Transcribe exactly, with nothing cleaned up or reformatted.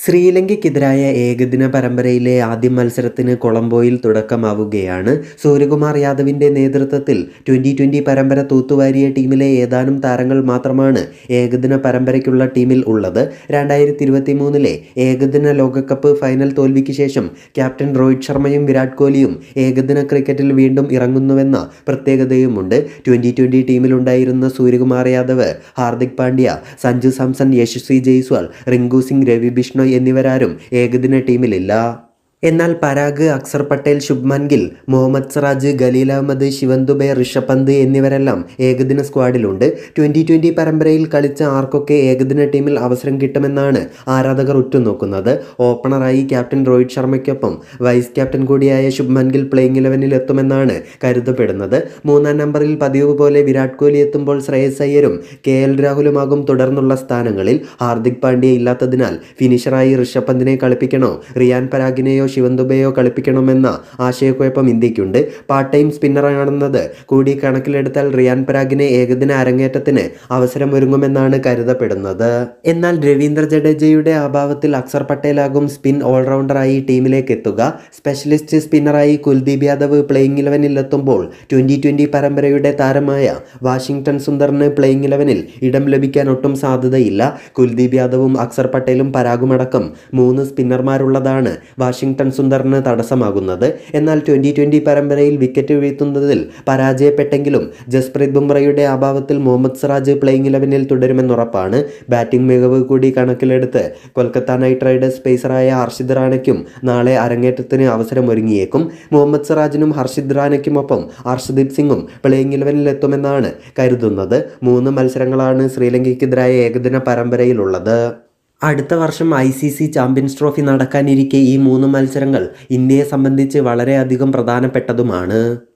ശ്രീലങ്കയ്ക്കെതിരായ ഏകദിന പരമ്പരയിലെ ആദ്യ മത്സരത്തിന് കൊളംബോയിൽ തുടക്കമാവുകയാണ്. സൂര്യകുമാർ യാദവിൻ്റെ നേതൃത്വത്തിൽ ട്വൻ്റി ട്വൻ്റി പരമ്പര തൂത്തുവാരിയ ടീമിലെ ഏതാനും താരങ്ങൾ മാത്രമാണ് ഏകദിന പരമ്പരയ്ക്കുള്ള ടീമിൽ ഉള്ളത്. രണ്ടായിരത്തി ഇരുപത്തി മൂന്നിലെ ഏകദിന ലോകകപ്പ് ഫൈനൽ തോൽവിക്ക് ശേഷം ക്യാപ്റ്റൻ രോഹിത് ശർമ്മയും വിരാട് കോഹ്ലിയും ഏകദിന ക്രിക്കറ്റിൽ വീണ്ടും ഇറങ്ങുന്നുവെന്ന പ്രത്യേകതയുമുണ്ട്. ട്വൻ്റി ട്വൻ്റി ടീമിലുണ്ടായിരുന്ന സൂര്യകുമാർ യാദവ്, ഹാർദിക് പാണ്ഡ്യ, സഞ്ജു സാംസൺ, യശസ്വി ജയ്സ്വാൾ, റിങ്കു സിംഗ്, രവി ബിഷ്ണോയ് എന്നിവരാരും ഏകദിന ടീമിലില്ല. എന്നാൽ പരാഗ്, അക്സർ പട്ടേൽ, ശുഭ്മാൻ ഗിൽ, മുഹമ്മദ് സിറാജ്, ഖലീൽ അഹമ്മദ്, ശിവൻ ദുബെ, ഋഷഭ് പന്ത് എന്നിവരെല്ലാം ഏകദിന സ്ക്വാഡിലുണ്ട്. ട്വൻ്റി ട്വൻ്റി പരമ്പരയിൽ കളിച്ച ആർക്കൊക്കെ ഏകദിന ടീമിൽ അവസരം കിട്ടുമെന്നാണ് ആരാധകർ ഉറ്റുനോക്കുന്നത്. ഓപ്പണറായി ക്യാപ്റ്റൻ രോഹിത് ശർമ്മയ്ക്കൊപ്പം വൈസ് ക്യാപ്റ്റൻ കൂടിയായ ശുഭ്മാൻ ഗിൽ പ്ലേയിങ് ഇലവനിൽ എത്തുമെന്നാണ് കരുതപ്പെടുന്നത്. മൂന്നാം നമ്പറിൽ പതിവ് പോലെ വിരാട് കോഹ്ലി എത്തുമ്പോൾ ശ്രേയസ് അയ്യരും കെ എൽ രാഹുലുമാകും തുടർന്നുള്ള സ്ഥാനങ്ങളിൽ. ഹാർദിക് പാണ്ഡ്യ ഇല്ലാത്തതിനാൽ ഫിനിഷറായി ഋഷഭ് പന്തിനെ കളിപ്പിക്കണോ, റിയാൻ പരാഗിനെയോ ശിവൻ ദുബെയോ കളിപ്പിക്കണമെന്ന ആശയക്കുഴപ്പം ഇന്ത്യക്കുണ്ട്. പാർട്ട് ടൈം സ്പിന്നറാണെന്നത് കൂടി കണക്കിലെടുത്താൽ റിയാൻ പരാഗിനെ ഏകദിന അരങ്ങേറ്റത്തിന് അവസരമൊരുങ്ങുമെന്നാണ് കരുതപ്പെടുന്നത്. എന്നാൽ രവീന്ദ്ര ജഡേജയുടെ അഭാവത്തിൽ അക്സർ പട്ടേലാകും സ്പിൻ ഓൾറൗണ്ടറായി ടീമിലേക്ക് എത്തുക. സ്പെഷ്യലിസ്റ്റ് സ്പിന്നറായി കുൽദീപ് യാദവ് പ്ലേയിങ് ഇലവനിൽ എത്തുമ്പോൾ ട്വൻ്റി ട്വൻ്റി പരമ്പരയുടെ താരമായ വാഷിംഗ്ടൺ സുന്ദറിന് പ്ലേയിങ് ഇലവനിൽ ഇടം ലഭിക്കാൻ ഒട്ടും സാധ്യതയില്ല. കുൽദീപ് യാദവും അക്സർ പട്ടേലും പരാഗുമടക്കം മൂന്ന് സ്പിന്നർമാരുള്ളതാണ് വാഷിംഗ്ടൺ സുന്ദറിന് തടസ്സമാകുന്നത്. എന്നാൽ ട്വൻ്റി ട്വൻ്റി പരമ്പരയിൽ വിക്കറ്റ് വീഴ്ത്തുന്നതിൽ പരാജയപ്പെട്ടെങ്കിലും ജസ്പ്രീത് ബുംറയുടെ അഭാവത്തിൽ മുഹമ്മദ് സിറാജ് പ്ലേയിങ് ഇലവനിൽ തുടരുമെന്നുറപ്പാണ്. ബാറ്റിംഗ് മികവ് കൂടി കണക്കിലെടുത്ത് കൊൽക്കത്ത നൈറ്റ് റൈഡേഴ്സ് പേസറായ ഹർഷിത് റാണയ്ക്കും നാളെ അരങ്ങേറ്റത്തിന് അവസരമൊരുങ്ങിയേക്കും. മുഹമ്മദ് സിറാജിനും ഹർഷിത് റാണയ്ക്കുമൊപ്പം ഹർഷദീപ് സിംഗും പ്ലേയിങ് ഇലവനിൽ എത്തുമെന്നാണ് കരുതുന്നത്. മൂന്ന് മത്സരങ്ങളാണ് ശ്രീലങ്കയ്ക്കെതിരായ ഏകദിന പരമ്പരയിലുള്ളത്. അടുത്ത വർഷം I C C Champions Trophy നടക്കാനിരിക്കെ ഈ മൂന്ന് മത്സരങ്ങൾ ഇന്ത്യയെ സംബന്ധിച്ച് വളരെയധികം പ്രധാനപ്പെട്ടതുമാണ്.